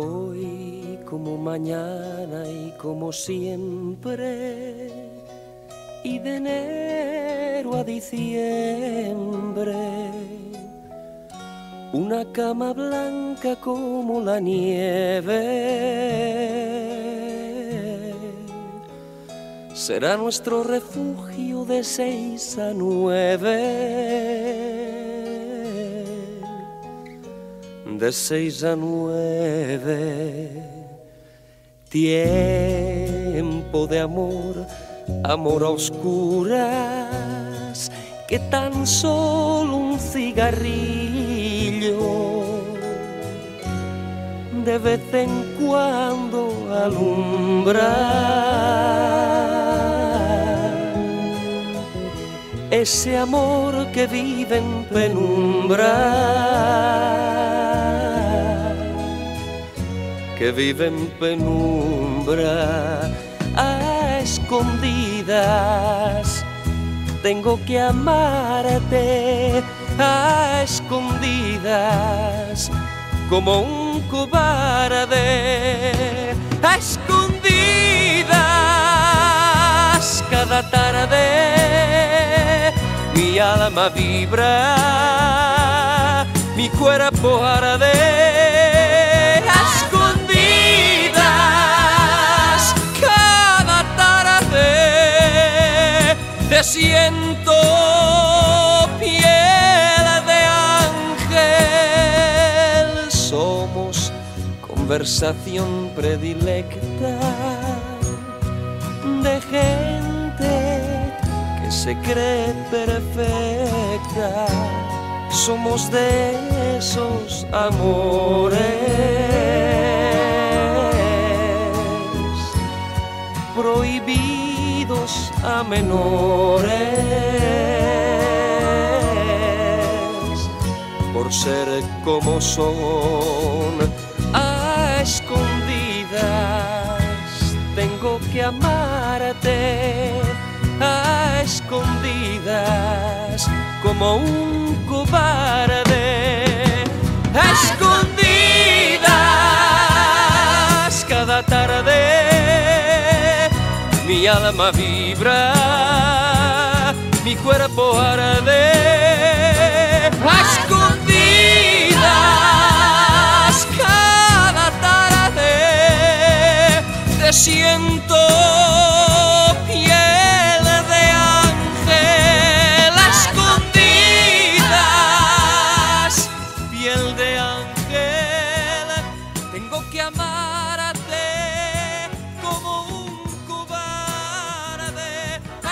Hoy como mañana y como siempre, y de enero a diciembre, una cama blanca como la nieve será nuestro refugio de 6 a 9. De 6 a 9, tiempo de amor, amor a oscuras, que tan solo un cigarrillo de vez en cuando alumbra. Ese amor que vive en penumbra, que vive en penumbra, a escondidas. Tengo que amarte a escondidas, como un cobarde. A escondidas, cada tarde mi alma vibra, mi cuerpo arde. A escondidas, cada tarde te siento piel de ángel. Somos conversación predilecta de gente que se cree perfecta. Somos de esos amores prohibidos a menores, por ser como son. A escondidas tengo que amarte, a escondidas, como un cobarde. A escondidas, cada tarde mi alma vibra, mi cuerpo arde. A escondidas, cada tarde te siento piel de ángel. A escondidas, piel de ángel, tengo que amarte como un cobarde. A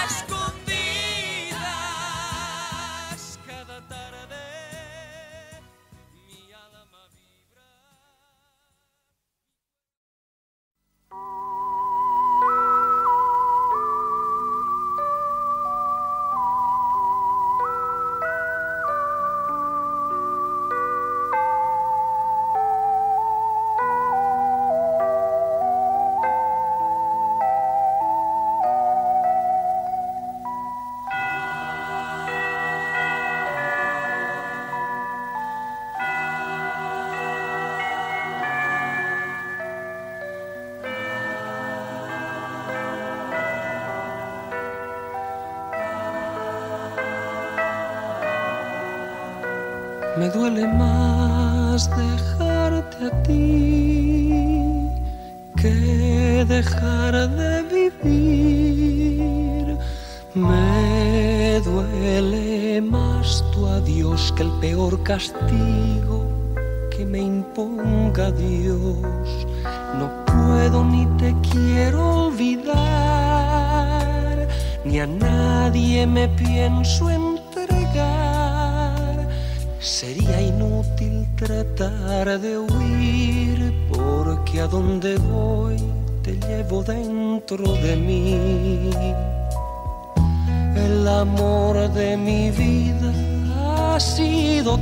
escondidas, cada tarde mi alma vibra. Me duele más dejarte a ti que dejar de vivir. Me duele más tu adiós que el peor castigo que me imponga Dios. No puedo ni te quiero olvidar, ni a nadie me pienso entregar. Sería inútil tratar de huir, porque a donde voy te llevo dentro de mí. El amor de mi vida has sido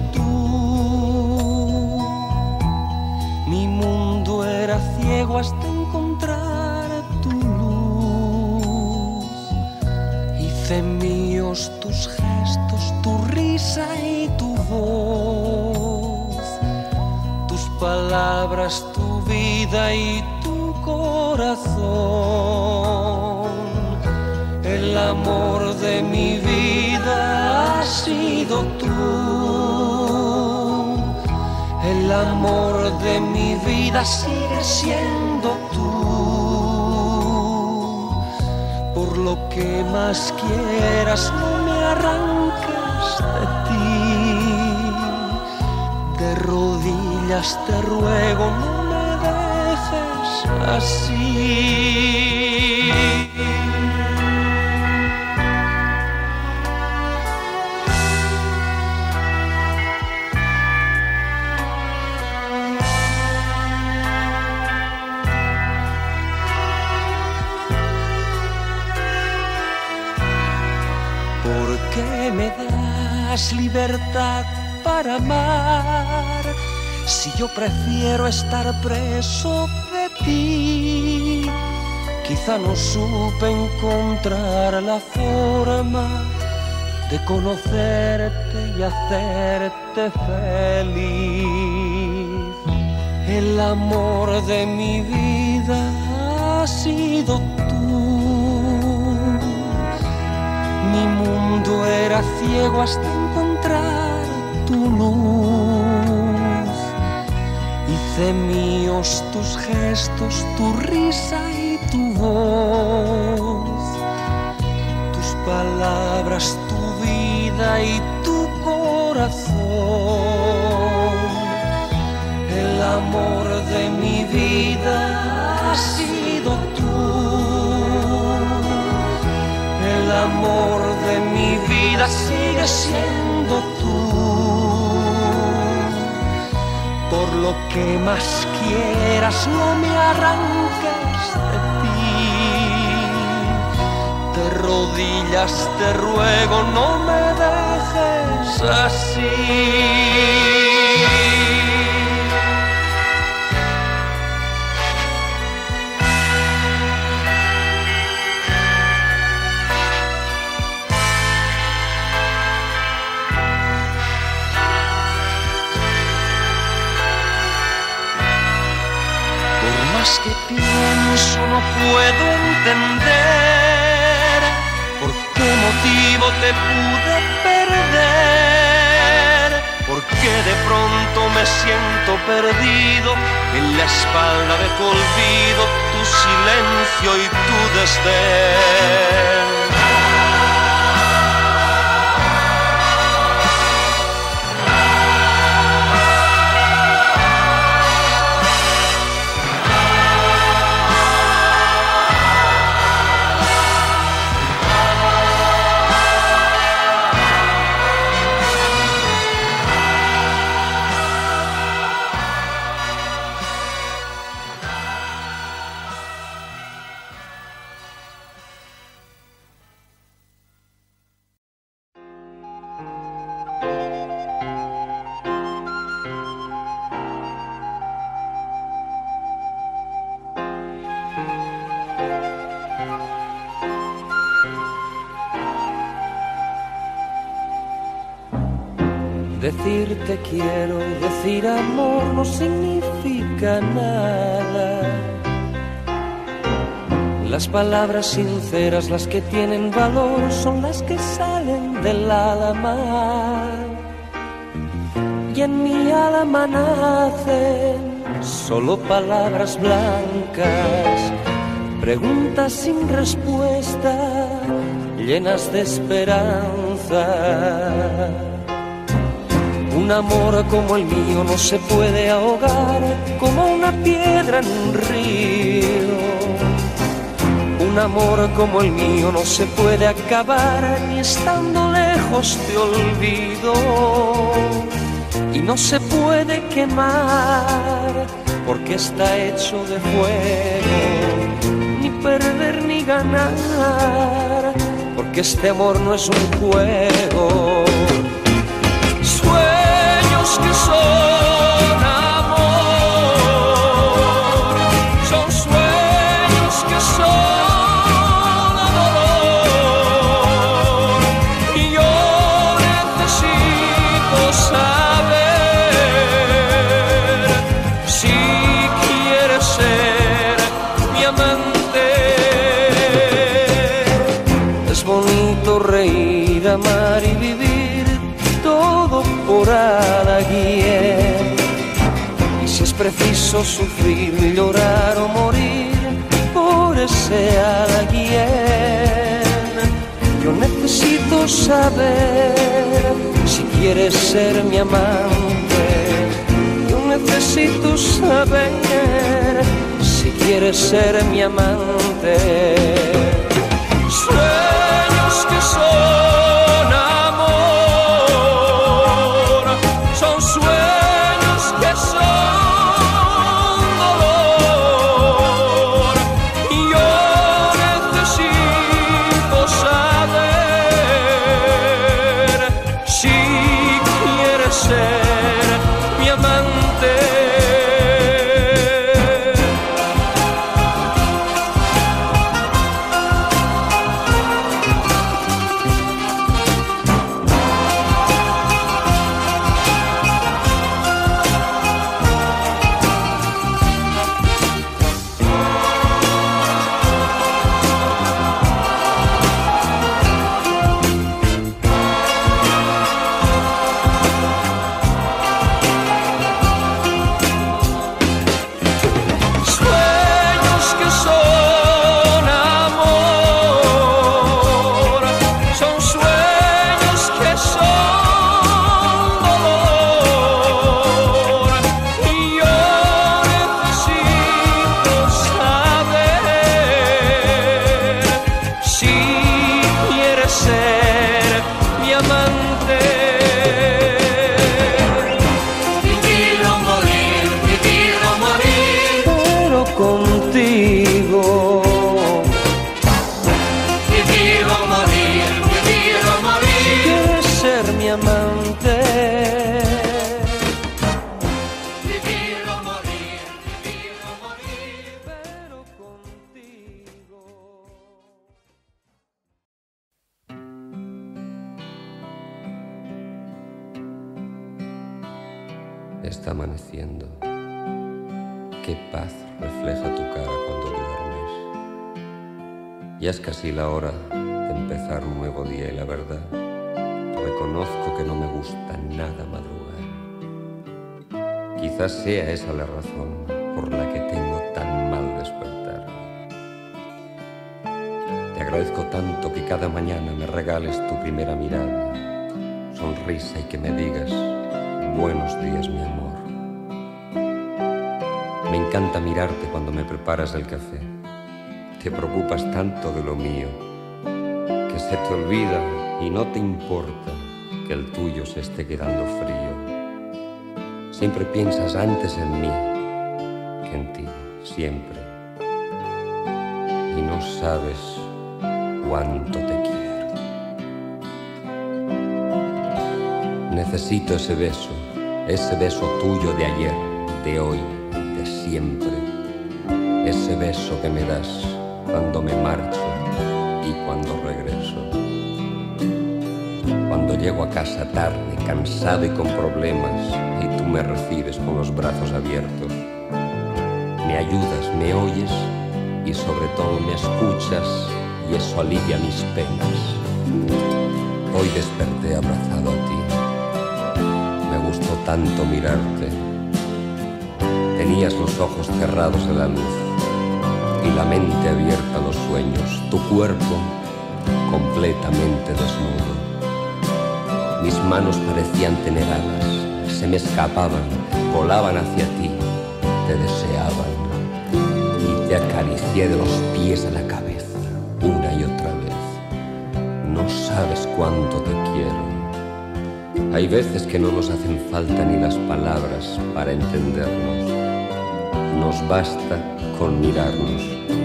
tú. Mi mundo era ciego hasta encontrar tu luz. Hice míos tus gestos, tu risa y tu voz, tus palabras, tu vida y tu corazón. El amor de mi vida has sido tú. El amor de mi vida sigue siendo tú. Por lo que más quieras, no me arranques de ti. De rodillas te ruego, no me dejes así. ¿Por qué me das libertad para amar si yo prefiero estar preso de ti? Quizá no supe encontrar la forma de conocerte y hacerte feliz. El amor de mi vida ha sido tú. Mi mundo era ciego hasta encontrar tu luz. Hice míos tus gestos, tu risa y tu voz, tus palabras, tu vida y tu corazón. El amor de mi vida ha sido tú. El amor de mi vida sigue siendo tú. Por lo que más quieras, no me arranques de ti. De rodillas te ruego, no me dejes así. Más que pienso no puedo entender por qué motivo te pude perder, por qué de pronto me siento perdido en la espalda de tu olvido, tu silencio y tu desdén. Decir te quiero, decir amor no significa nada. Las palabras sinceras, las que tienen valor, son las que salen del alma. Y en mi alma nacen solo palabras blancas, preguntas sin respuesta, llenas de esperanza. Un amor como el mío no se puede ahogar como una piedra en un río. Un amor como el mío no se puede acabar ni estando lejos te olvido. Y no se puede quemar porque está hecho de fuego. Ni perder ni ganar porque este amor no es un juego. Que son amor, son sueños que son dolor, y yo necesito saber si quieres por alguien. Y si es preciso sufrir, llorar o morir por ese alguien, yo necesito saber si quieres ser mi amante. Yo necesito saber si quieres ser mi amante. Sueños que son amor, son sueños que son dolor. Y yo necesito saber si quieres ser mi amante. Está amaneciendo. Qué paz refleja tu cara cuando duermes. Ya es casi la hora de empezar un nuevo día y la verdad, reconozco que no me gusta nada madrugar. Quizás sea esa la razón por la que tengo tan mal despertar. Te agradezco tanto que cada mañana me regales tu primera mirada, sonrisa y que me digas: buenos días, mi amor. Me encanta mirarte cuando me preparas el café. Te preocupas tanto de lo mío que se te olvida y no te importa que el tuyo se esté quedando frío. Siempre piensas antes en mí que en ti, siempre. Y no sabes cuánto te quiero. Necesito ese beso tuyo de ayer, de hoy, de siempre. Ese beso que me das cuando me marcho y cuando regreso. Cuando llego a casa tarde, cansado y con problemas, y tú me recibes con los brazos abiertos. Me ayudas, me oyes y sobre todo me escuchas, y eso alivia mis penas. Hoy desperté abrazado a ti. Me gustó tanto mirarte. Tenías los ojos cerrados a la luz y la mente abierta a los sueños, tu cuerpo completamente desnudo. Mis manos parecían tener alas, se me escapaban, volaban hacia ti, te deseaban y te acaricié de los pies a la cabeza, una y otra vez. No sabes cuánto te quiero. Hay veces que no nos hacen falta ni las palabras para entendernos. Nos basta con mirarnos.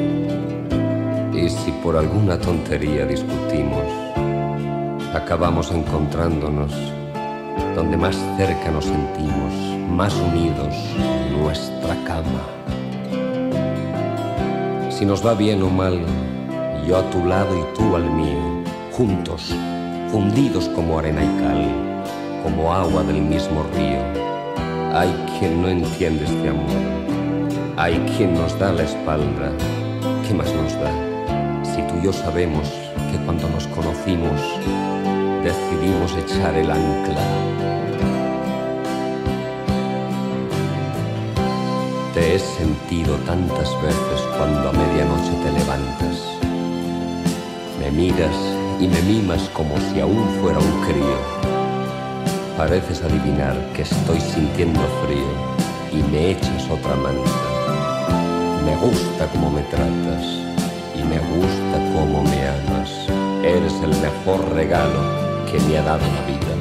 Y si por alguna tontería discutimos, acabamos encontrándonos donde más cerca nos sentimos, más unidos, nuestra cama. Si nos va bien o mal, yo a tu lado y tú al mío, juntos, fundidos como arena y cal, como agua del mismo río. Hay quien no entiende este amor, hay quien nos da la espalda. ¿Qué más nos da? Si tú y yo sabemos que cuando nos conocimos decidimos echar el ancla Te he sentido tantas veces cuando a medianoche te levantas. Me miras y me mimas como si aún fuera un crío. Pareces adivinar que estoy sintiendo frío y me echas otra manta. Me gusta cómo me tratas y me gusta cómo me amas. Eres el mejor regalo que me ha dado la vida.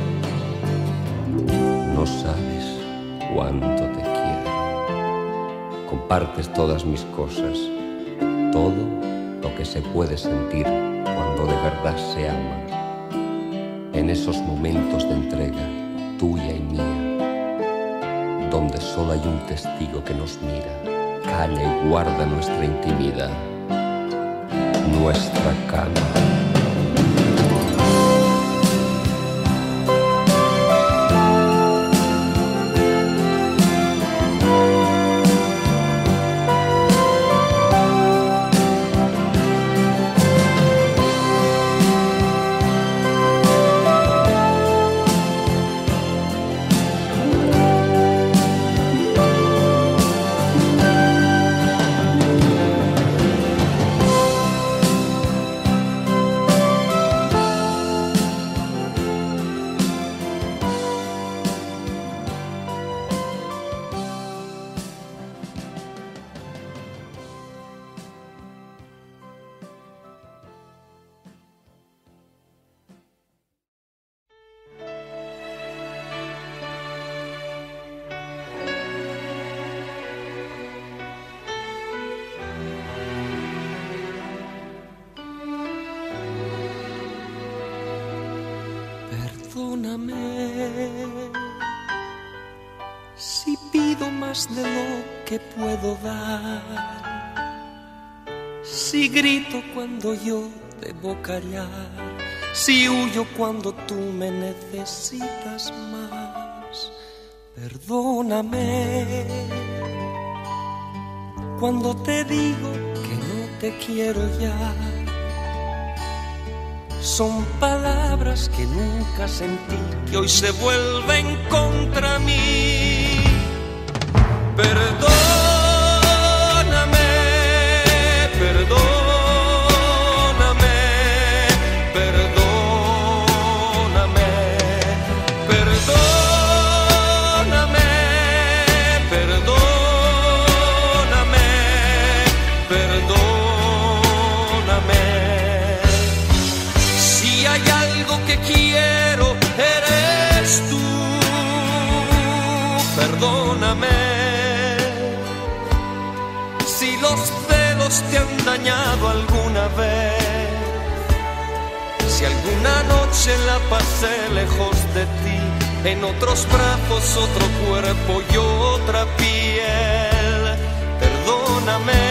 No sabes cuánto te quiero. Compartes todas mis cosas, todo lo que se puede sentir cuando de verdad se ama. En esos momentos de entrega, tuya y mía, donde solo hay un testigo que nos mira, calla y guarda nuestra intimidad, nuestra cama. Perdóname si pido más de lo que puedo dar, si grito cuando yo debo callar, si huyo cuando tú me necesitas más. Perdóname cuando te digo que no te quiero ya. Son palabras que nunca sentí, que hoy se vuelven contra mí. Perdóname, perdóname, perdóname, perdóname, perdóname, perdóname. Si hay algo que quiero, eres tú. Perdóname. Si los celos te han dañado alguna vez, si alguna noche la pasé lejos de ti, en otros brazos, otro cuerpo y otra piel. Perdóname.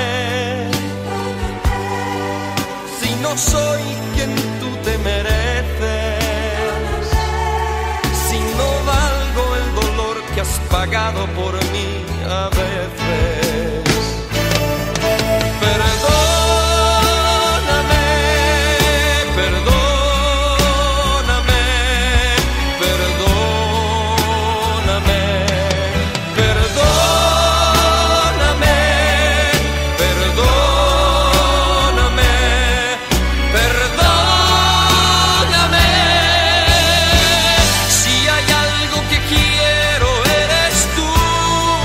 Si no soy quien tú te mereces, si no valgo el dolor que has pagado por mí a veces. Perdóname, perdóname, perdóname, perdóname, perdóname, perdóname. Si hay algo que quiero, eres tú.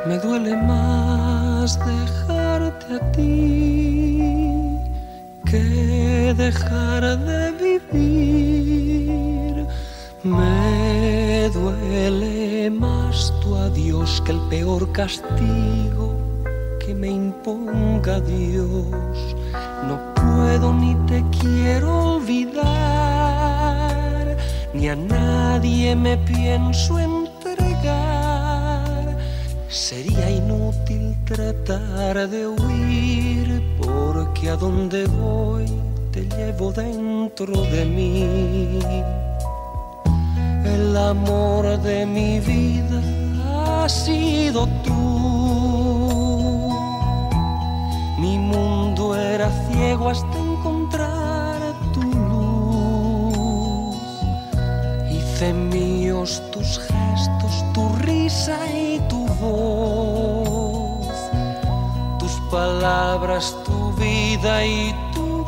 Me duele más dejarte a ti que dejar de vivir. Me duele más tu adiós que el peor castigo que me imponga Dios. No puedo ni te quiero olvidar, ni a nadie me pienso entregar. Sería inútil tratar de huir, porque a donde voy te llevo dentro de mí. El amor de mi vida has sido tú. Mi mundo era ciego hasta encontrar tu luz. Hice míos tus gestos, tu risa y tu voz, tus palabras, tu vida y tu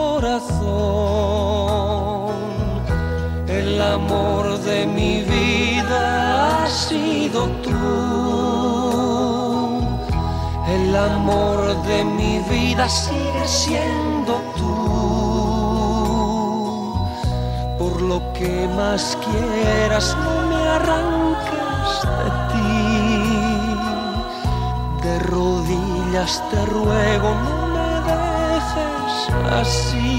corazón. El amor de mi vida has sido tú. El amor de mi vida sigue siendo tú. Por lo que más quieras, no me arranques de ti. De rodillas te ruego, no me dejes así.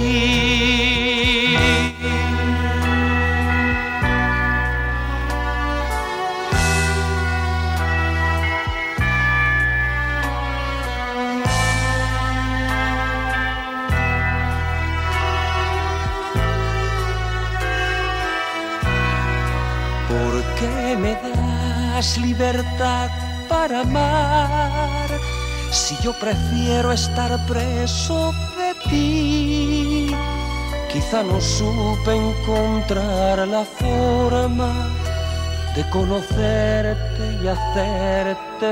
¿Por qué me das libertad para amar si yo prefiero estar preso de ti? Quizá no supe encontrar la forma de conocerte y hacerte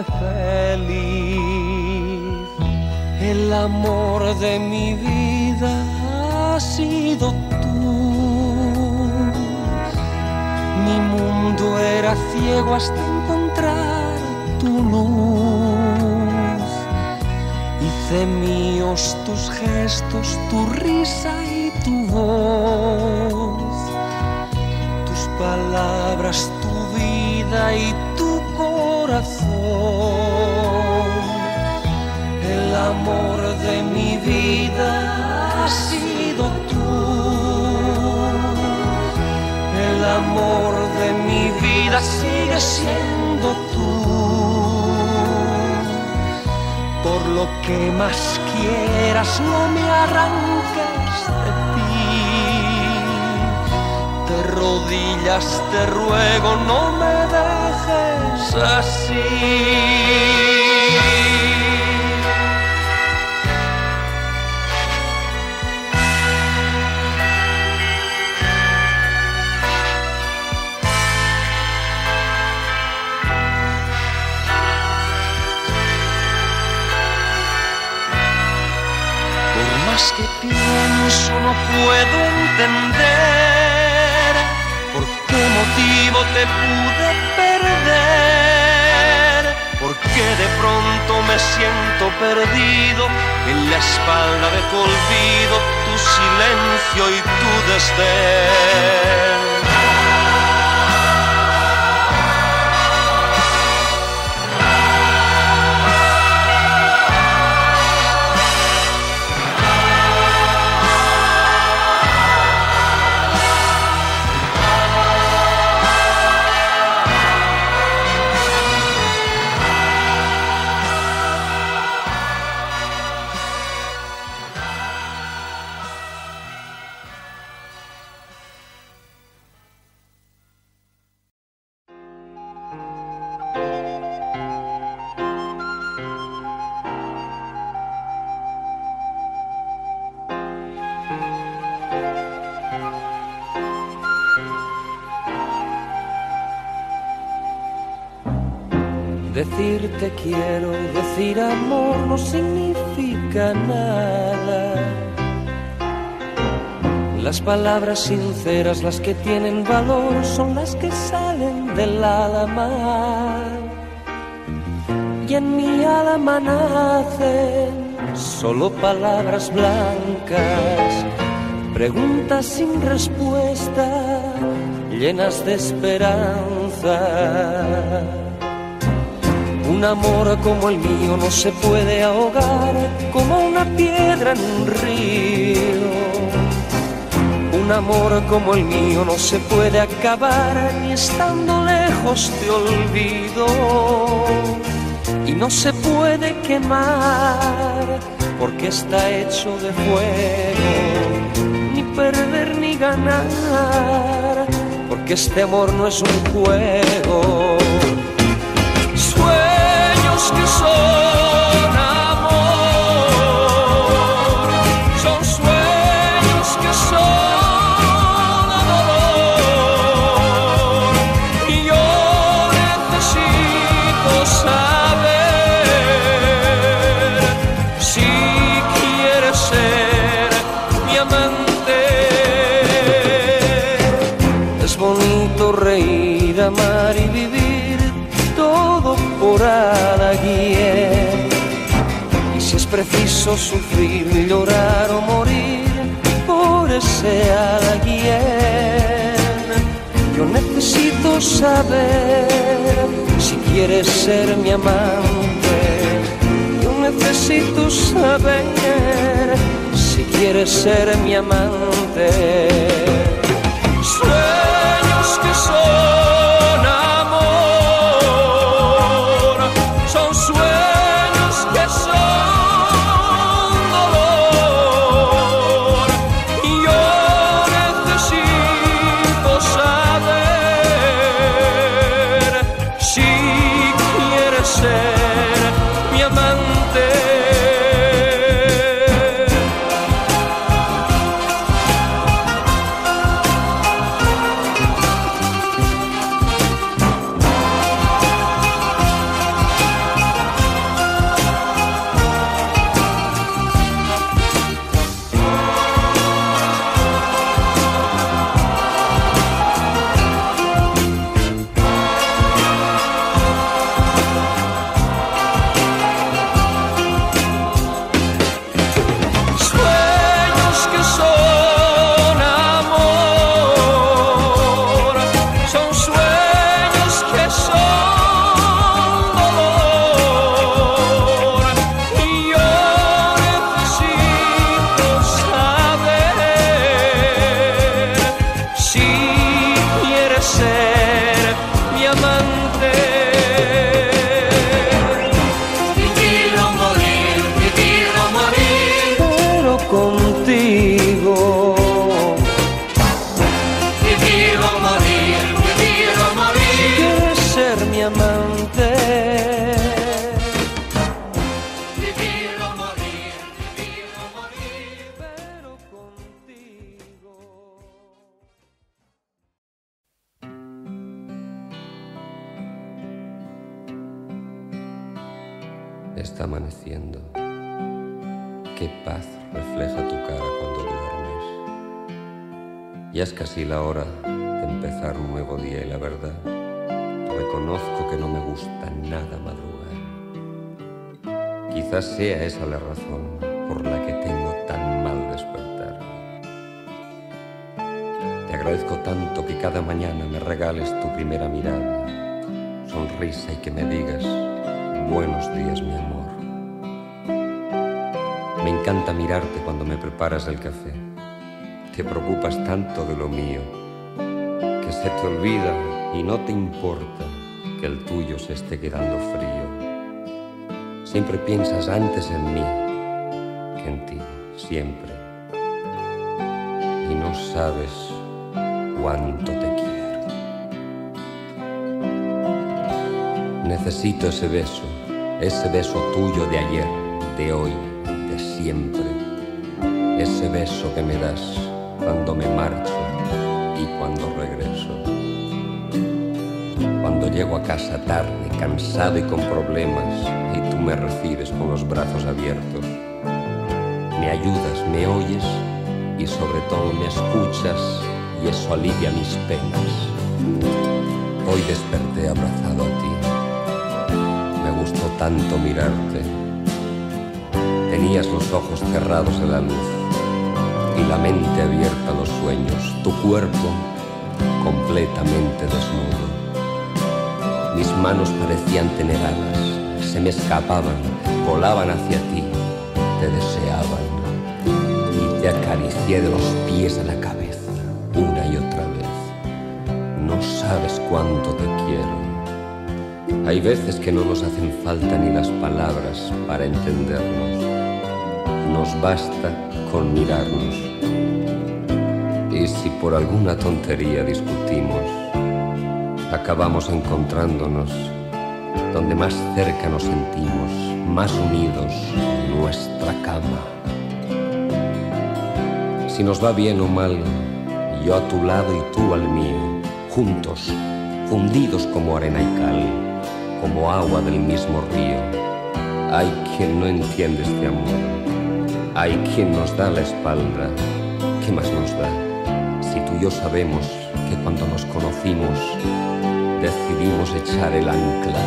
feliz. El amor de mi vida ha sido tú. Mi mundo era ciego hasta encontrar tu luz. Hice míos tus gestos, tu risa y tu voz, tus palabras, tu vida y tu corazón. El amor de mi vida ha sido tú. El amor de mi vida sigue siendo tú. Por lo que más quieras, no me arranques de ti. De rodillas te ruego, no me dejes así. Más que pienso no puedo entender por qué motivo te pude perder, por qué de pronto me siento perdido en la espalda de tu olvido, tu silencio y tu desdén. Decir te quiero, decir amor no significa nada. Las palabras sinceras, las que tienen valor, son las que salen del alma. y en mi alma nacen solo palabras blancas, preguntas sin respuesta, llenas de esperanza. Un amor como el mío no se puede ahogar como una piedra en un río. Un amor como el mío no se puede acabar ni estando lejos te olvido. Y no se puede quemar porque está hecho de fuego, ni perder ni ganar porque este amor no es un juego. Sueños que son amor, son sueños que son dolor, y yo necesito saber si quieres ser mi amante. Es bonito reír, amar y vivir todo por alguien, y si es preciso sufrir, llorar o morir por ese alguien. Yo necesito saber si quieres ser mi amante. Yo necesito saber si quieres ser mi amante. Sueños que son amor, son sueños que son dolor, y yo necesito saber si quieres ser mi amante. Está amaneciendo. Qué paz refleja tu cara cuando duermes. Ya es casi la hora de empezar un nuevo día y la verdad, reconozco que no me gusta nada madrugar. Quizás sea esa la razón por la que tengo tan mal despertar. Te agradezco tanto que cada mañana me regales tu primera mirada, sonrisa y que me digas buenos días, mi amor. Me encanta mirarte cuando me preparas el café. Te preocupas tanto de lo mío que se te olvida y no te importa que el tuyo se esté quedando frío. Siempre piensas antes en mí que en ti, siempre. Y no sabes cuánto te quiero. Necesito ese beso tuyo de ayer, de hoy, de siempre. Ese beso que me das cuando me marcho y cuando regreso. Cuando llego a casa tarde, cansado y con problemas, y tú me recibes con los brazos abiertos. Me ayudas, me oyes y sobre todo me escuchas, y eso alivia mis penas. Hoy desperté abrazado a ti. Me gustó tanto mirarte. Tenías los ojos cerrados a la luz y la mente abierta a los sueños, tu cuerpo completamente desnudo. Mis manos parecían tener alas, se me escapaban, volaban hacia ti, te deseaban y te acaricié de los pies a la cabeza una y otra vez. No sabes cuánto te quiero. Hay veces que no nos hacen falta ni las palabras para entendernos. Nos basta con mirarnos. Y si por alguna tontería discutimos, acabamos encontrándonos donde más cerca nos sentimos, más unidos, nuestra cama. Si nos va bien o mal, yo a tu lado y tú al mío, juntos, fundidos como arena y cal, como agua del mismo río. Hay quien no entiende este amor, hay quien nos da la espalda. ¿Qué más nos da? Si tú y yo sabemos que cuando nos conocimos decidimos echar el ancla.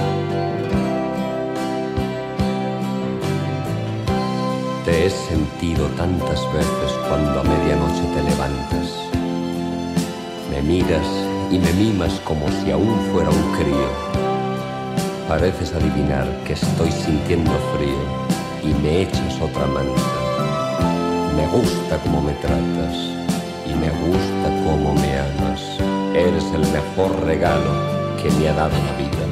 Te he sentido tantas veces cuando a medianoche te levantas. Me miras y me mimas como si aún fuera un crío. Pareces adivinar que estoy sintiendo frío y me echas otra manta. Me gusta cómo me tratas y me gusta cómo me amas. Eres el mejor regalo que me ha dado la vida.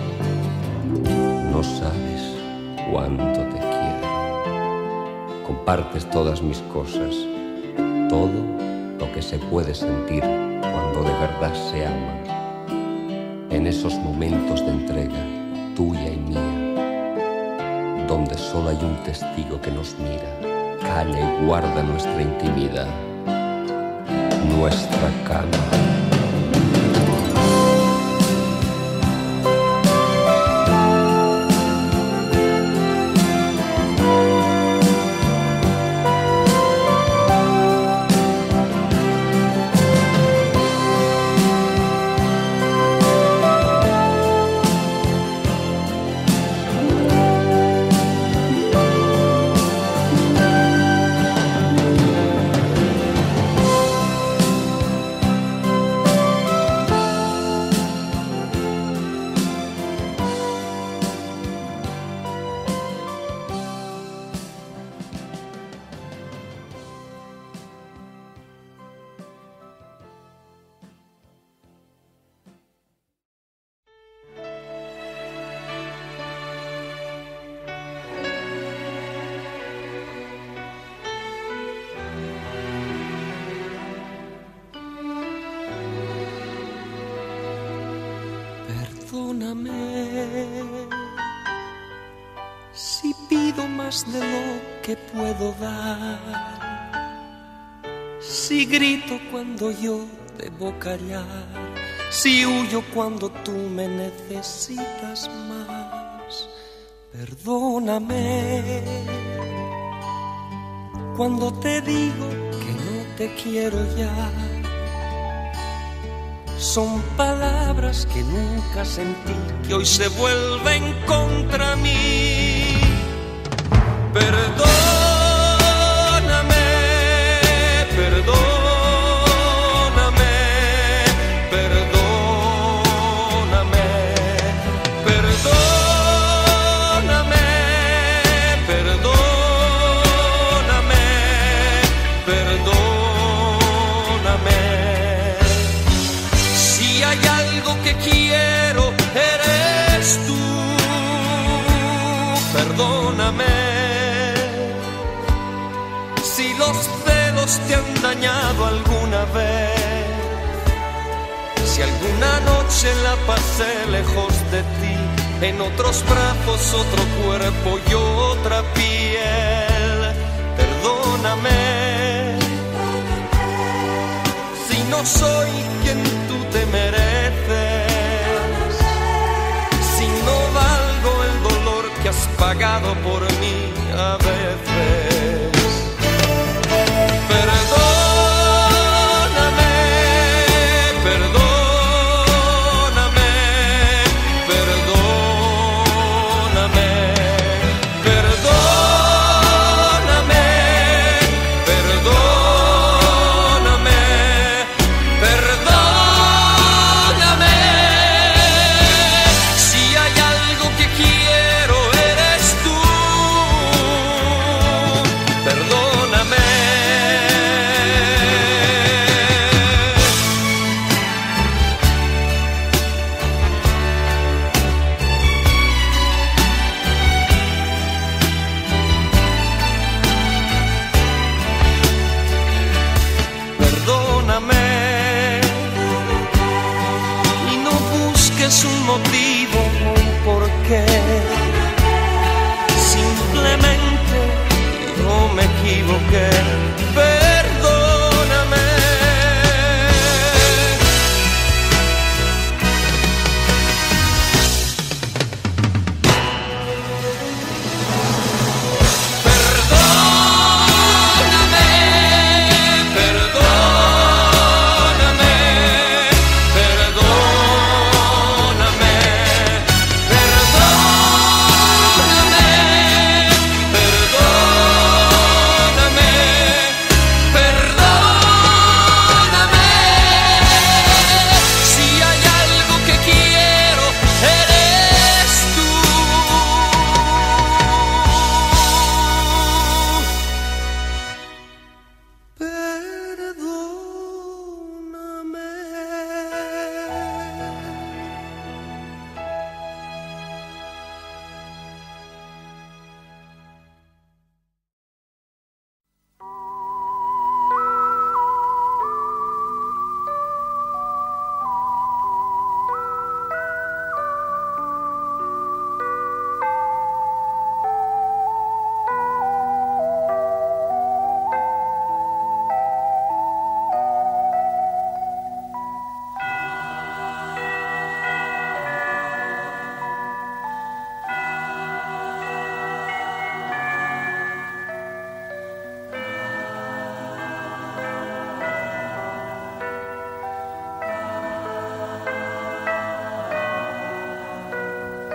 No sabes cuánto te quiero. Compartes todas mis cosas, todo lo que se puede sentir cuando de verdad se ama. En esos momentos de entrega, tuya y mía, donde solo hay un testigo que nos mira, calla y guarda nuestra intimidad, nuestra cama. Perdóname si pido más de lo que puedo dar, si grito cuando yo debo callar, si huyo cuando tú me necesitas más. Perdóname cuando te digo que no te quiero ya. Son palabras que nunca sentí, que hoy se vuelven contra mí. Perdóname, perdóname, perdóname, perdóname, perdóname, perdóname. Si hay algo que quiero, eres tú. Perdóname. Si los celos te han dañado alguna vez, si alguna noche la pasé lejos de ti, en otros brazos, otro cuerpo y otra piel, perdóname. Si no soy quien tú te mereces, si no valgo el dolor que has pagado por mí a veces. Perdóname, perdóname, perdóname.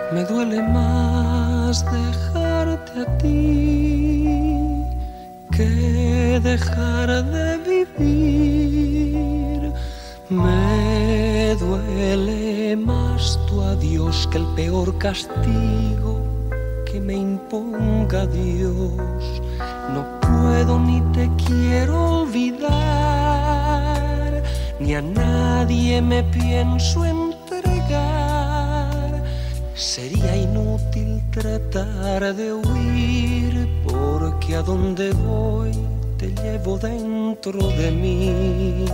Me duele más dejarte a ti que dejar de vivir. Me duele más tu adiós que el peor castigo que me imponga Dios. No puedo ni te quiero olvidar, ni a nadie me pienso entregar. Sería inútil tratar de huir, porque a donde voy te llevo dentro de mí.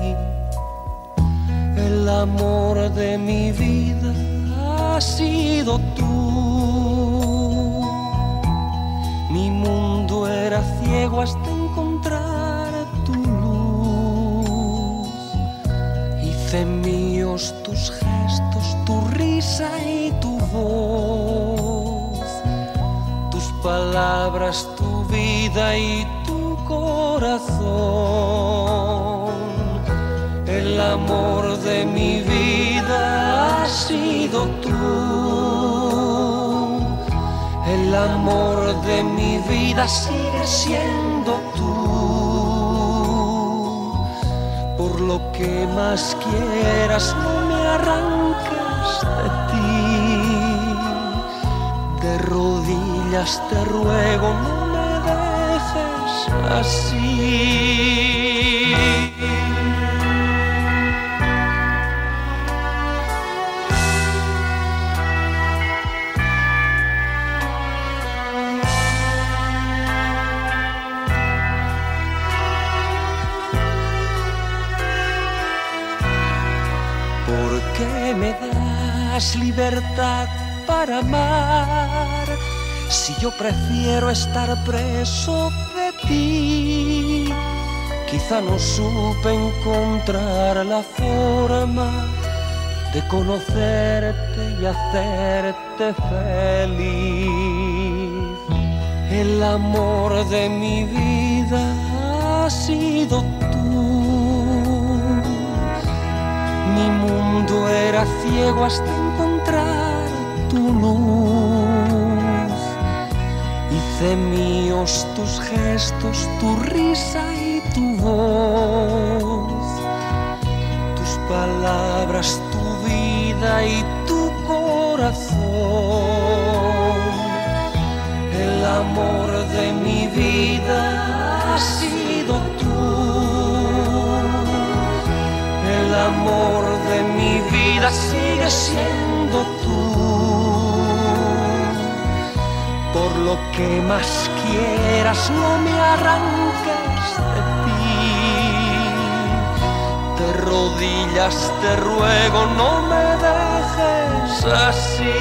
El amor de mi vida has sido tú. Mi mundo era ciego hasta encontrar tu luz. Hice míos tus gestos, tu risa y tu voz, tus palabras, tu vida y tu corazón. El amor de mi vida has sido tú. El amor de mi vida sigue siendo tú. Por lo que más quieras, no me arranques de ti. De rodillas te ruego, no me dejes así. ¿Por qué me das libertad para amar si yo prefiero estar preso de ti? Quizá no supe encontrar la forma de conocerte y hacerte feliz. El amor de mi vida ha sido tú. Mi mundo era ciego hasta encontrar tu luz. Hice míos tus gestos, tu risa y tu voz, tus palabras, tu vida y tu corazón. El amor de mi vida ha sido tú. El amor de mi vida sigue siendo tú. Por lo que más quieras, no me arranques de ti. De rodillas te ruego, no me dejes así.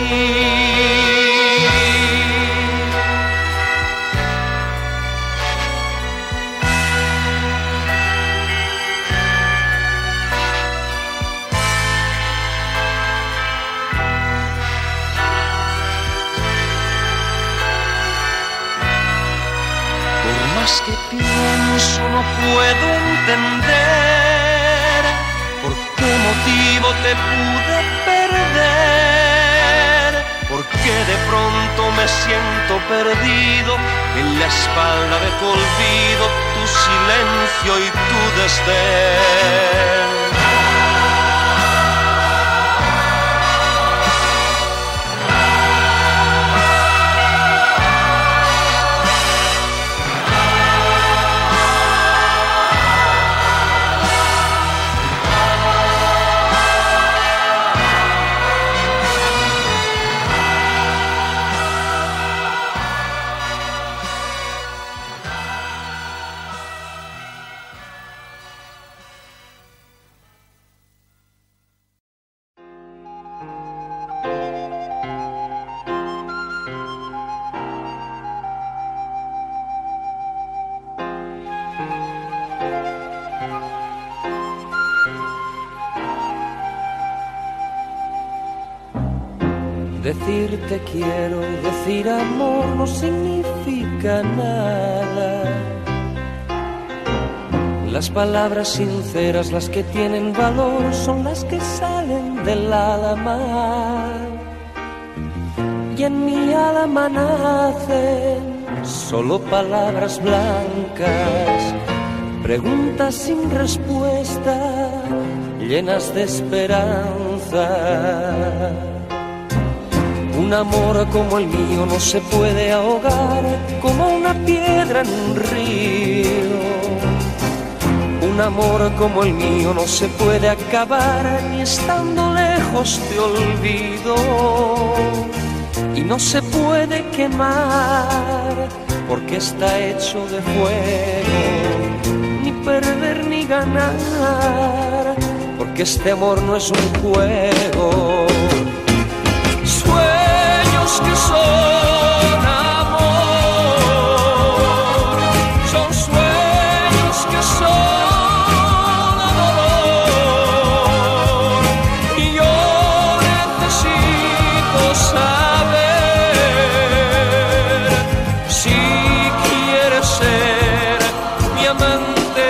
Más que pienso no puedo entender por qué motivo te pude perder, por qué de pronto me siento perdido en la espalda de tu olvido, tu silencio y tu desdén. Decir te quiero, decir amor no significa nada. Las palabras sinceras, las que tienen valor, son las que salen del alma. y en mi alma nacen solo palabras blancas, preguntas sin respuesta, llenas de esperanza. Un amor como el mío no se puede ahogar como una piedra en un río. Un amor como el mío no se puede acabar ni estando lejos te olvido. Y no se puede quemar porque está hecho de fuego, ni perder ni ganar porque este amor no es un juego. Sueños que son amor, son sueños que son dolor, y yo necesito saber si quieres ser mi amante.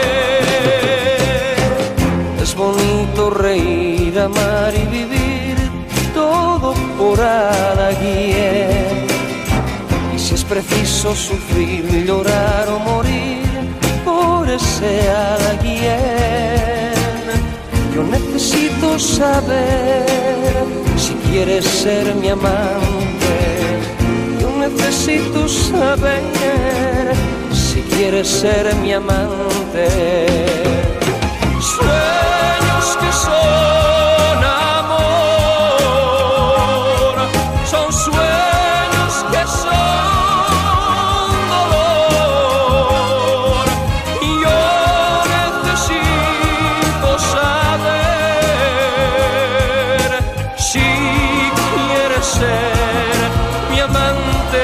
Es bonito reír, amar y vivir todo por alguien, y si es preciso sufrir, llorar o morir por ese alguien. Yo necesito saber si quieres ser mi amante. Yo necesito saber si quieres ser mi amante. Sueños que son amor, son sueños que son dolor, y yo necesito saber si quieres ser mi amante.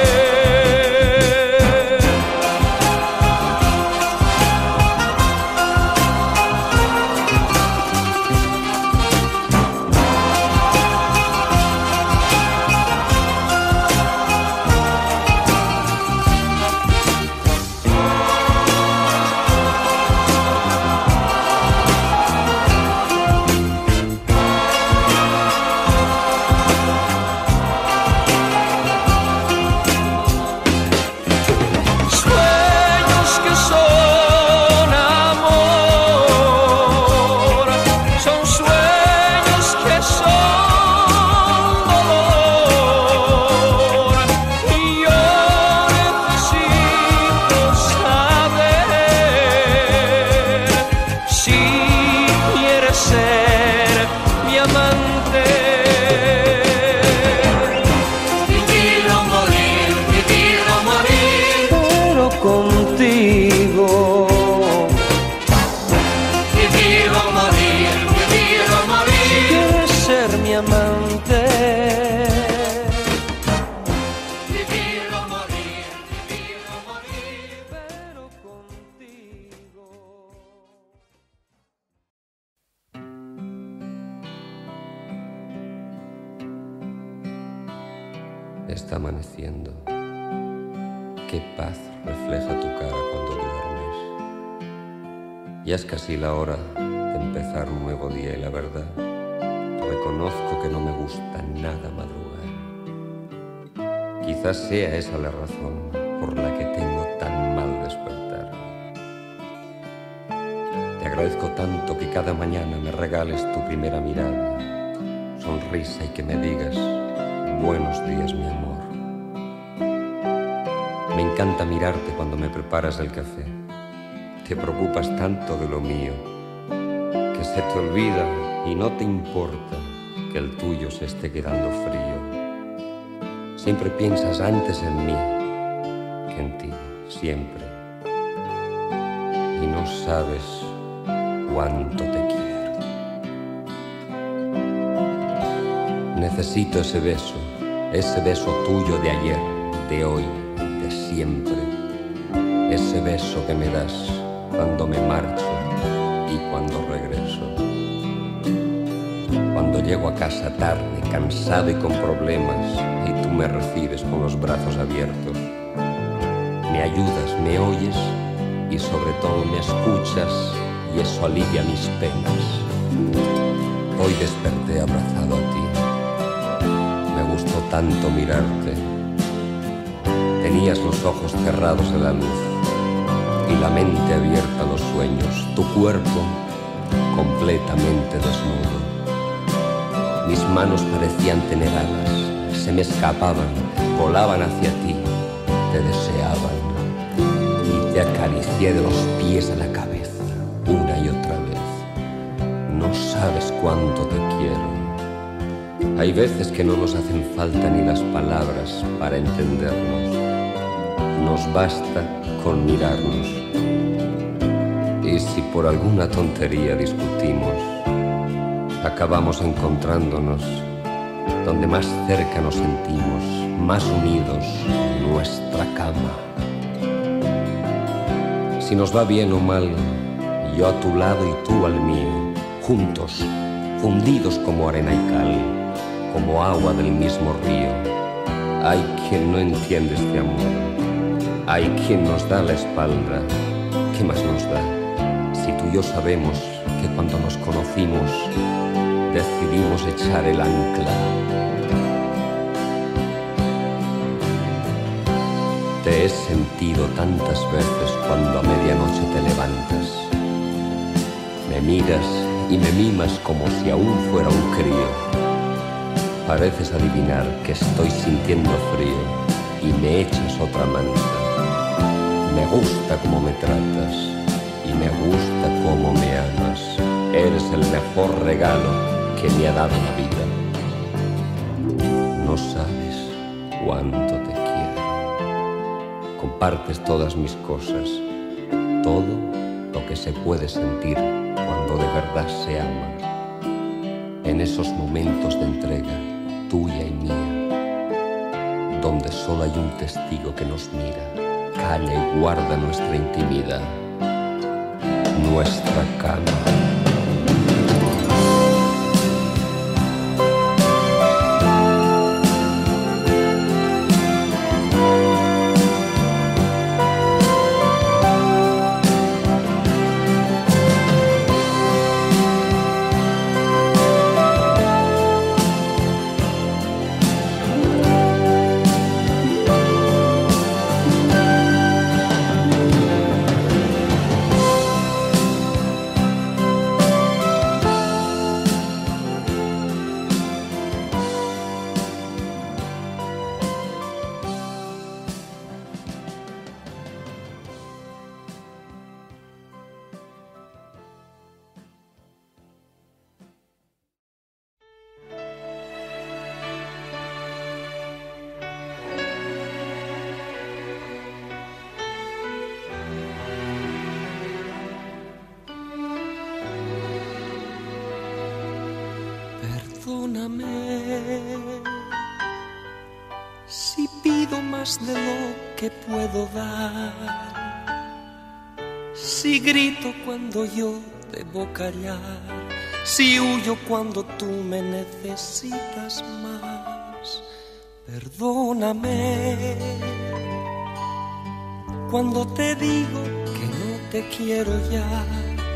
Está amaneciendo. Qué paz refleja tu cara cuando duermes. Ya es casi la hora de empezar un nuevo día y la verdad, reconozco que no me gusta nada madrugar. Quizás sea esa la razón por la que tengo tan mal despertar. Te agradezco tanto que cada mañana me regales tu primera mirada, sonrisa y que me digas buenos días, mi amor. Me encanta mirarte cuando me preparas el café. Te preocupas tanto de lo mío que se te olvida y no te importa que el tuyo se esté quedando frío. Siempre piensas antes en mí que en ti, siempre. Y no sabes cuánto te quiero. Necesito ese beso tuyo de ayer, de hoy, de siempre. Ese beso que me das cuando me marcho y cuando regreso. Cuando llego a casa tarde, cansado y con problemas, y tú me recibes con los brazos abiertos. Me ayudas, me oyes y sobre todo me escuchas, y eso alivia mis penas. Hoy desperté abrazado a ti. Me gustó tanto mirarte. Tenías los ojos cerrados a la luz y la mente abierta a los sueños, tu cuerpo completamente desnudo. Mis manos parecían tener alas, se me escapaban, volaban hacia ti, te deseaban y te acaricié de los pies a la cabeza, una y otra vez. No sabes cuánto te quiero. Hay veces que no nos hacen falta ni las palabras para entendernos. Nos basta con mirarnos. Y si por alguna tontería discutimos, acabamos encontrándonos donde más cerca nos sentimos, más unidos, nuestra cama. Si nos va bien o mal, yo a tu lado y tú al mío, juntos, fundidos como arena y cal, como agua del mismo río. Hay quien no entiende este amor, hay quien nos da la espalda. ¿Qué más nos da? Si tú y yo sabemos que cuando nos conocimos decidimos echar el ancla. Te he sentido tantas veces cuando a medianoche te levantas. Me miras y me mimas como si aún fuera un crío. Pareces adivinar que estoy sintiendo frío y me echas otra manta. Me gusta cómo me tratas y me gusta cómo me amas. Eres el mejor regalo que me ha dado la vida. No sabes cuánto te quiero. Compartes todas mis cosas, todo lo que se puede sentir cuando de verdad se ama. En esos momentos de entrega, tuya y mía, donde solo hay un testigo que nos mira, calla y guarda nuestra intimidad, nuestra cama. Perdóname si pido más de lo que puedo dar, si grito cuando yo debo callar, si huyo cuando tú me necesitas más. Perdóname cuando te digo que no te quiero ya.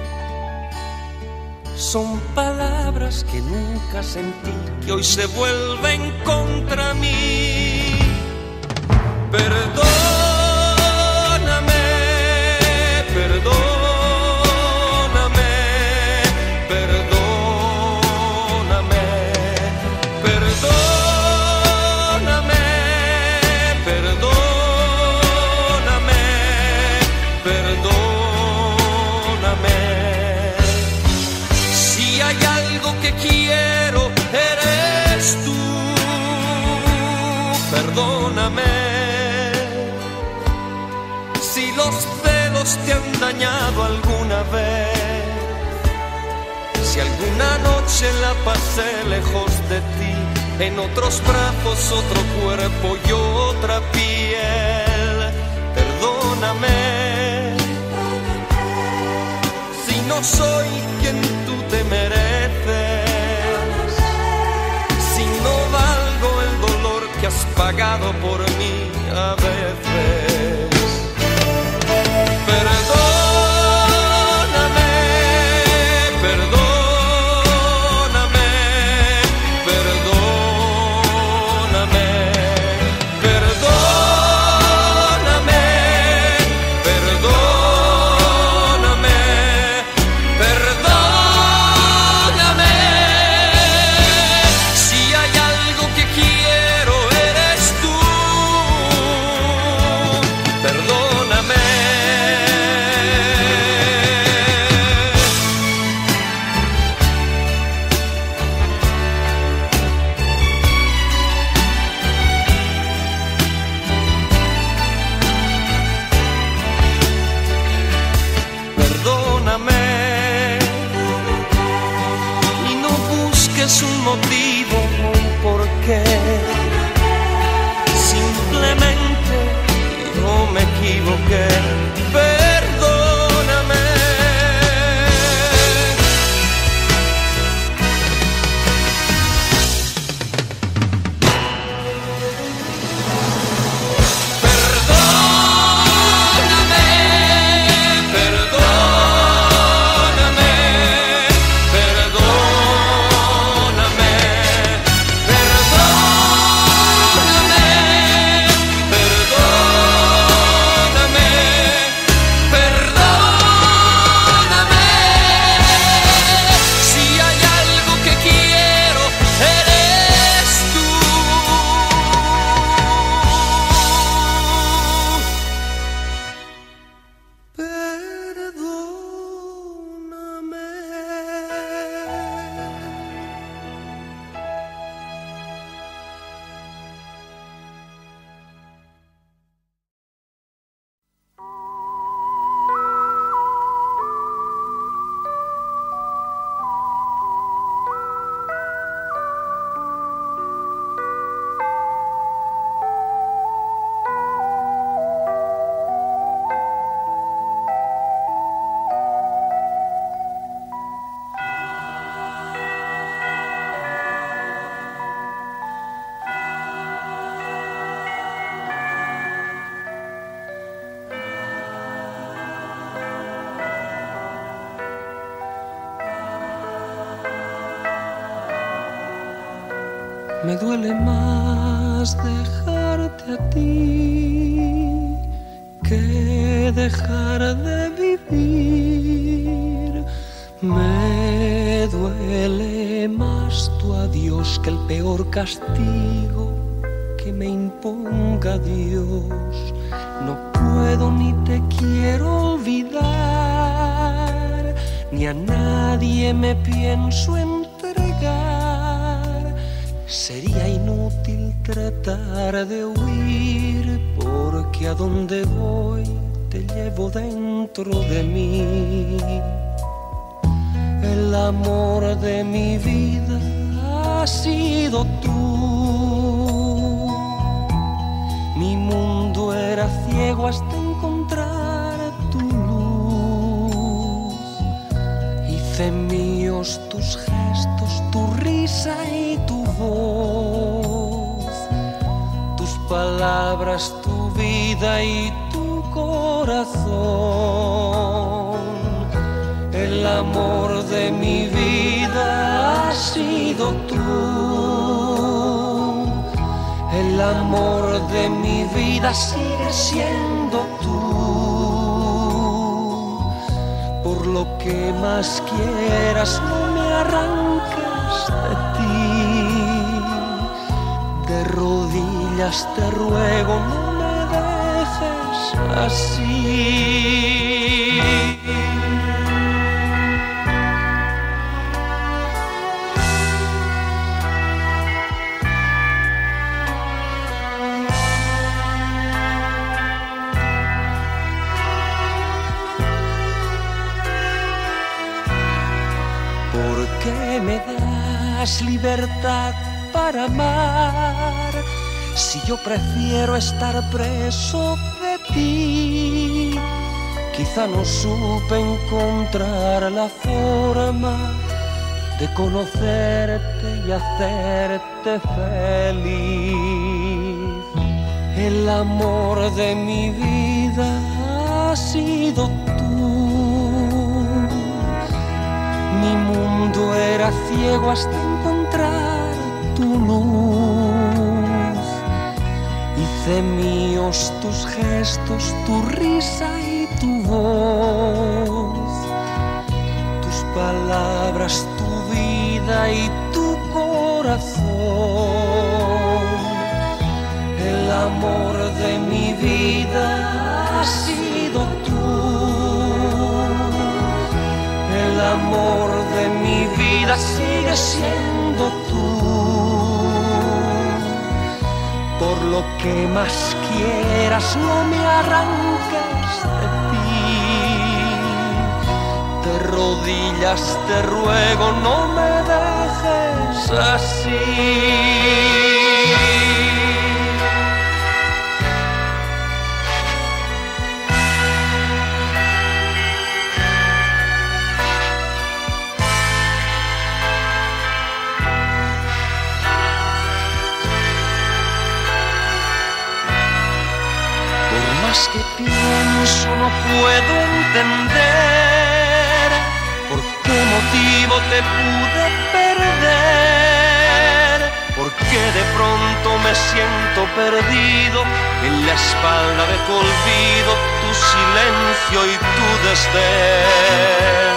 Son palabras que nunca sentí, que hoy se vuelven contra mí. Perdóname, perdóname, perdóname, perdóname, perdóname, perdóname. Si hay algo que quiero, eres tú. Perdóname. Si los celos te han dañado alguna vez, si alguna noche la pasé lejos de ti, en otros brazos, otro cuerpo y otra piel. Perdóname. Si no soy quien tú te mereces, si no valgo el dolor que has pagado por mí a veces. Perdóname, perdóname, perdóname. tienes un motivo, un porqué. Simplemente yo me equivoqué. Perdóname. Me duele más dejarte a ti que dejar de vivir. Me duele más tu adiós que el peor castigo que me imponga Dios. No puedo ni te quiero olvidar, ni a nadie me pienso entregar. Sería inútil tratar de huir, porque a donde voy te llevo dentro de mí. El amor de mi vida has sido tú. Mi mundo era ciego hasta encontrar tu luz. Hice míos tus gestos, tu risa y tu voz, tus palabras, tu vida y tu corazón. El amor de mi vida has sido tú. El amor de mi vida sigue siendo tú. Por lo que más quieras, no me arranques de ti. De rodillas te ruego, no me dejes así. ¿Por qué me das libertad para amar si yo prefiero estar preso de ti? Quizá no supe encontrar la forma de conocerte y hacerte feliz. El amor de mi vida ha sido tú. Mi mundo era ciego hasta encontrar tu luz. Hice míos tus gestos, tu risa y tu voz, tus palabras, tu vida y tu corazón. El amor de mi vida ha sido tú. El amor de mi vida sigue siendo tú. Por lo que más quieras, no me arranques de ti. de rodillas te ruego, no me dejes así. Más que pienso no puedo entender por qué motivo te pude perder, por qué de pronto me siento perdido en la espalda de tu olvido, tu silencio y tu desdén.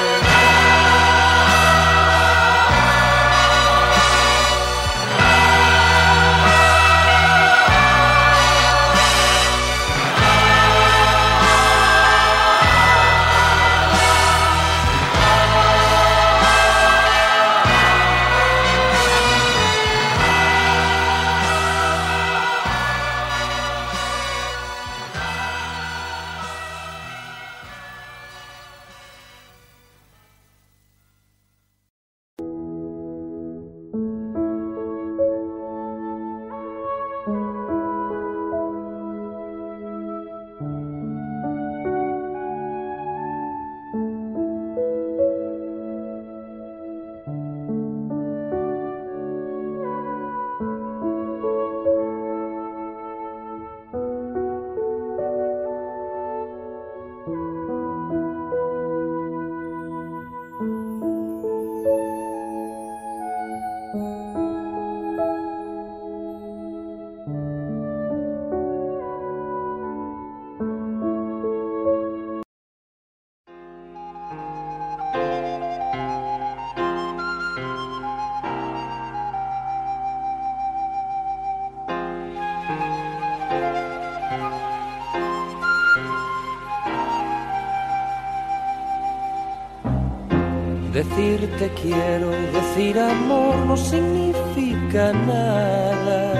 Decir te quiero, decir amor no significa nada.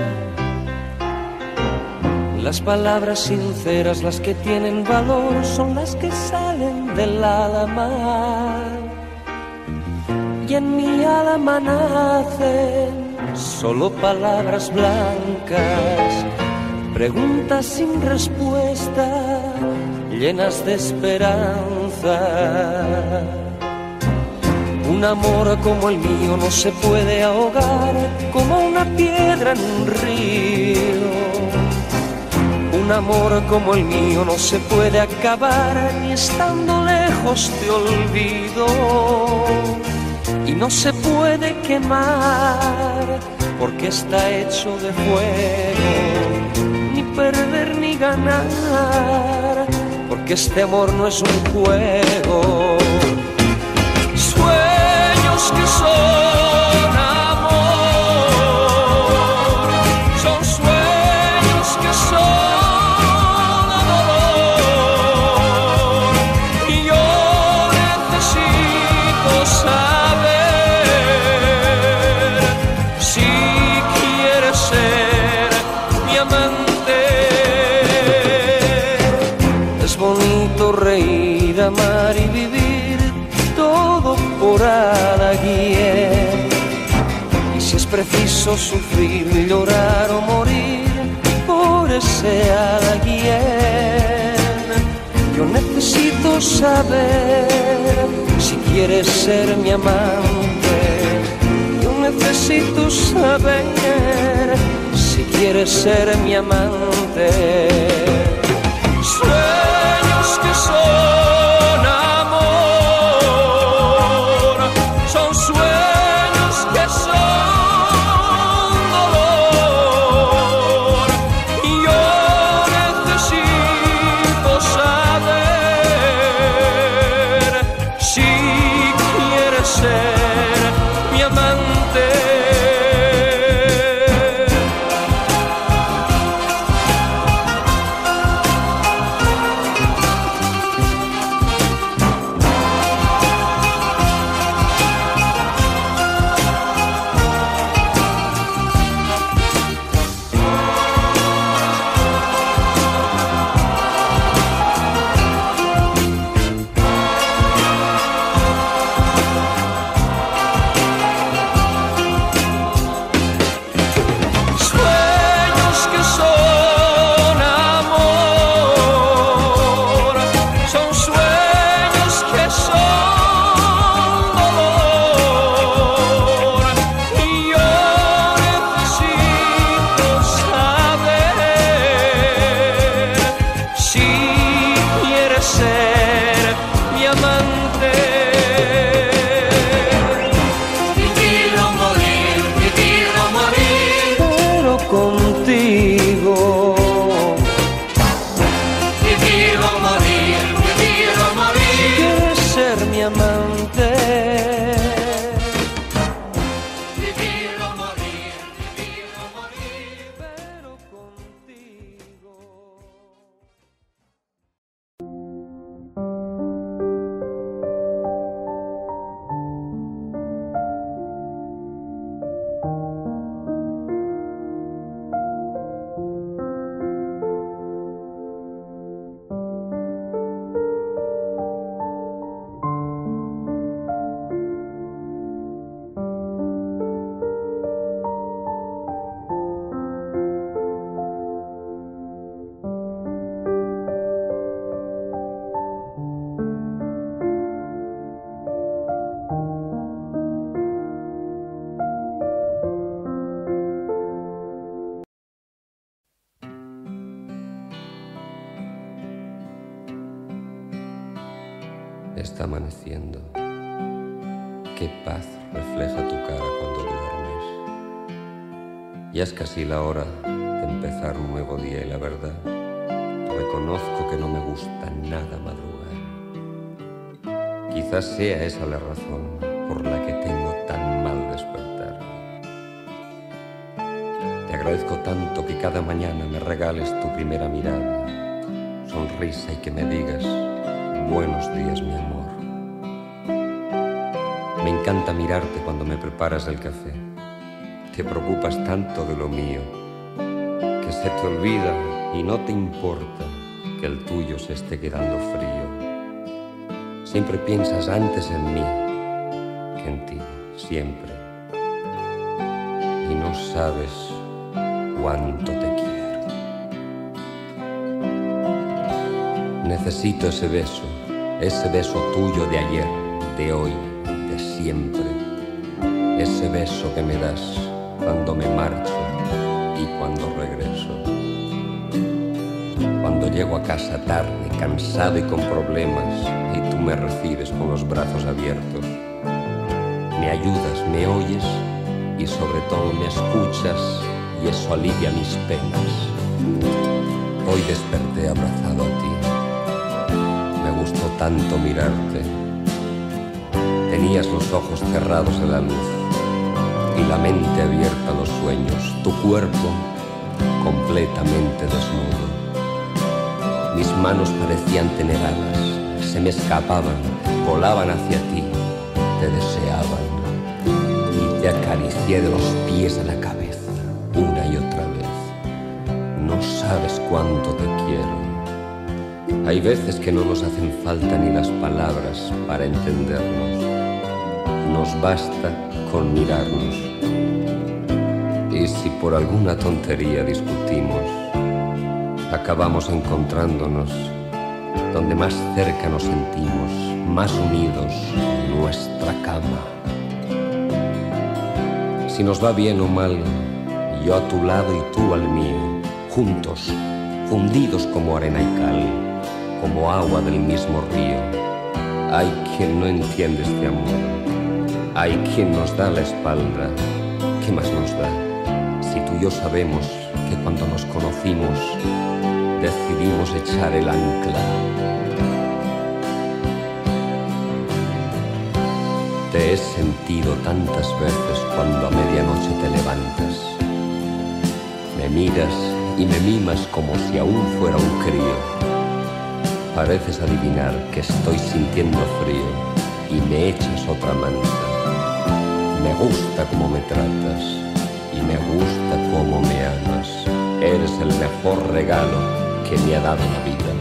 Las palabras sinceras, las que tienen valor, son las que salen del alma. Y en mi alma nacen solo palabras blancas, preguntas sin respuesta, llenas de esperanza. Un amor como el mío no se puede ahogar como una piedra en un río. Un amor como el mío no se puede acabar ni estando lejos te olvido. Y no se puede quemar porque está hecho de fuego. Ni perder ni ganar porque este amor no es un juego. Que son amor, son sueños que son amor, y yo necesito saber si quieres ser mi amante. Es bonito reír, amar y vivir por alguien, y si es preciso sufrir, llorar o morir por ese alguien. Yo necesito saber si quieres ser mi amante. Yo necesito saber si quieres ser mi amante. Sueños que son Está amaneciendo. Qué paz refleja tu cara cuando duermes. Ya es casi la hora de empezar un nuevo día y la verdad, reconozco que no me gusta nada madrugar. Quizás sea esa la razón por la que tengo tan mal despertar. Te agradezco tanto que cada mañana me regales tu primera mirada, sonrisa y que me digas buenos días, mi amor. Me encanta mirarte cuando me preparas el café. Te preocupas tanto de lo mío que se te olvida y no te importa que el tuyo se esté quedando frío. Siempre piensas antes en mí que en ti, siempre. Y no sabes cuánto te quiero. Necesito ese beso tuyo de ayer, de hoy, de siempre. Ese beso que me das cuando me marcho y cuando regreso. Cuando llego a casa tarde, cansado y con problemas, y tú me recibes con los brazos abiertos. Me ayudas, me oyes y sobre todo me escuchas, y eso alivia mis penas. Hoy desperté abrazado a ti. Me gustó tanto mirarte. Tenías los ojos cerrados a la luz y la mente abierta a los sueños, tu cuerpo completamente desnudo. Mis manos parecían tener alas, se me escapaban, volaban hacia ti, te deseaban y te acaricié de los pies a la cabeza, una y otra vez. No sabes cuánto te quiero. Hay veces que no nos hacen falta ni las palabras para entendernos. Nos basta con mirarnos. Y si por alguna tontería discutimos, acabamos encontrándonos donde más cerca nos sentimos, más unidos, nuestra cama. Si nos va bien o mal, yo a tu lado y tú al mío, juntos, fundidos como arena y cal, como agua del mismo río. Hay quien no entiende este amor, hay quien nos da la espalda. ¿Qué más nos da? Si tú y yo sabemos que cuando nos conocimos decidimos echar el ancla. Te he sentido tantas veces cuando a medianoche te levantas. Me miras y me mimas como si aún fuera un crío. Pareces adivinar que estoy sintiendo frío y me echas otra manta. Me gusta cómo me tratas y me gusta cómo me amas. Eres el mejor regalo que me ha dado la vida.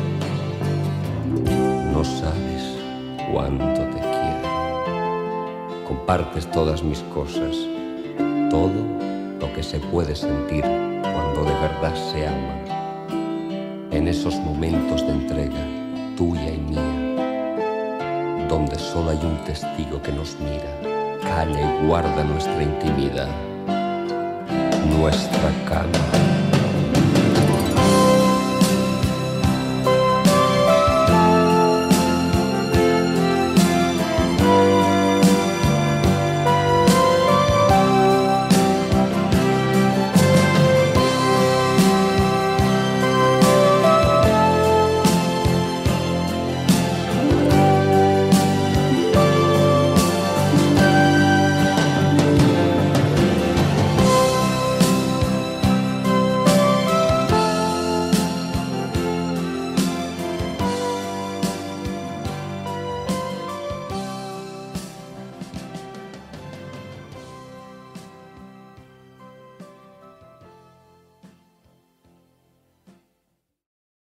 No sabes cuánto te quiero. Compartes todas mis cosas, todo lo que se puede sentir cuando de verdad se ama. En esos momentos de entrega, tuya y mía, donde solo hay un testigo que nos mira, calla y guarda nuestra intimidad, nuestra cama.